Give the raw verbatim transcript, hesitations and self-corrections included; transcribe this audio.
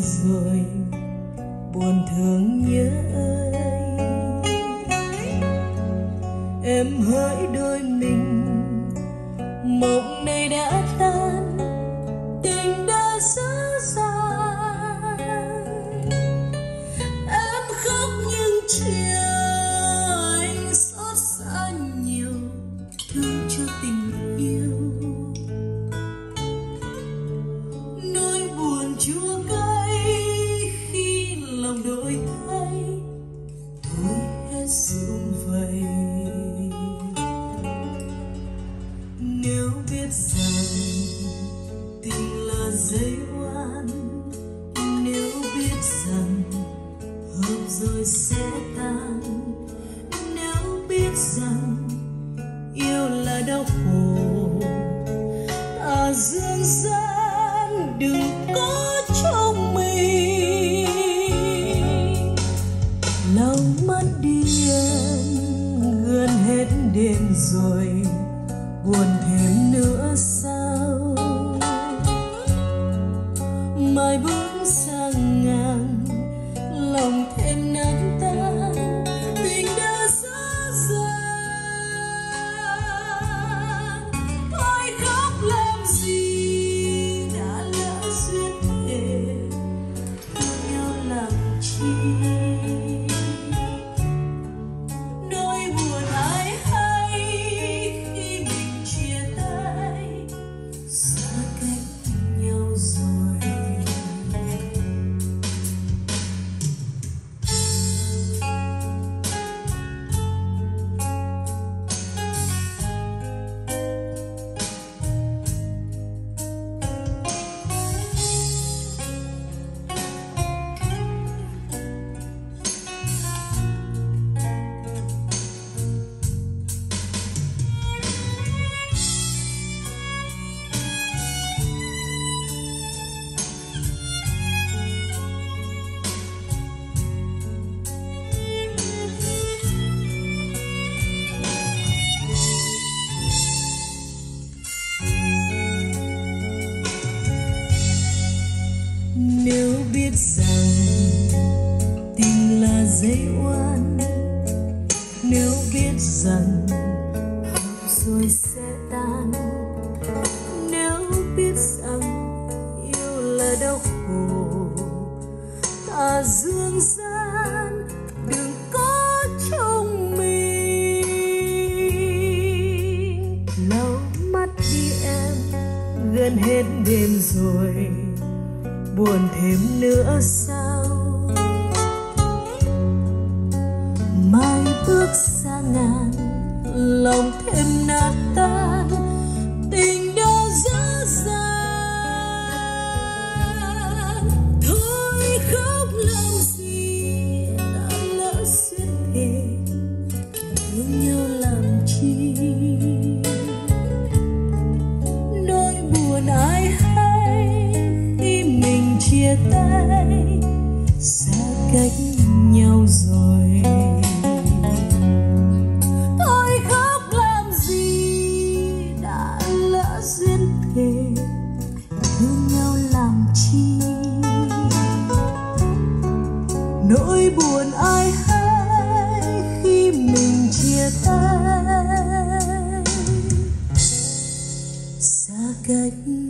rồi buồn thương nhớ ơi. Em hỡi đôi mình, mộng này đã tan, tình đã xa xa. Em khóc nhưng chiều anh xót xa nhiều, thương cho tình yêu. Nỗi buồn chua cay khi lòng đổi thay, thôi hết sum vầy. Nếu biết rằng tình là dây oan, nếu biết rằng hợp rồi sẽ tan, nếu biết rằng yêu là đau khổ, ta dương gian đừng có trong mình. Lòng mắt đi em, gần hết đêm rồi, buồn thêm nữa sao? Mai bước sang ngàn, lòng thêm nát tan, tình đã xa dần. Thôi khóc làm gì, đã lỡ duyên thề, thương nhau làm chi? Nỗi buồn ai hay khi mình chia tay, xa cách nhau rồi. Nếu biết rằng tình là dây oan, nếu biết rằng hợp rồi sẽ tan, nếu biết rằng yêu là đau khổ, ta dương gian đừng có trong mình. Lau mắt đi em, gần hết đêm rồi, buồn thêm nữa sao? Mai bước xa ngàn, lòng thêm nát tan, tình đã dở dang. Thôi khóc làm gì, đã lỡ duyên thề, thương nhau làm chi? Nỗi buồn ai hay khi mình chia tay, xa cách nhau rồi. Thôi khóc làm gì, đã lỡ duyên thề, thương nhau làm chi? Nỗi buồn ai hay khi mình chia tay, xa cách